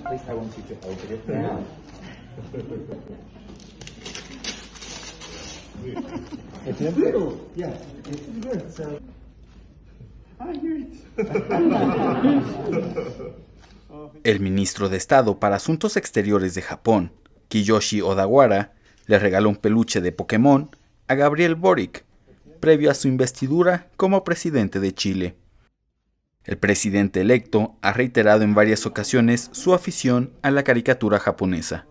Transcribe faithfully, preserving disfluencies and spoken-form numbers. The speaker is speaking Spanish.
Please, I won't teach you how to get down. It's good. Yeah, it's good. So I hear it. El ministro de Estado para Asuntos Exteriores de Japón, Kiyoshi Odawara, le regaló un peluche de Pokémon a Gabriel Boric, previo a su investidura como presidente de Chile. El presidente electo ha reiterado en varias ocasiones su afición a la caricatura japonesa.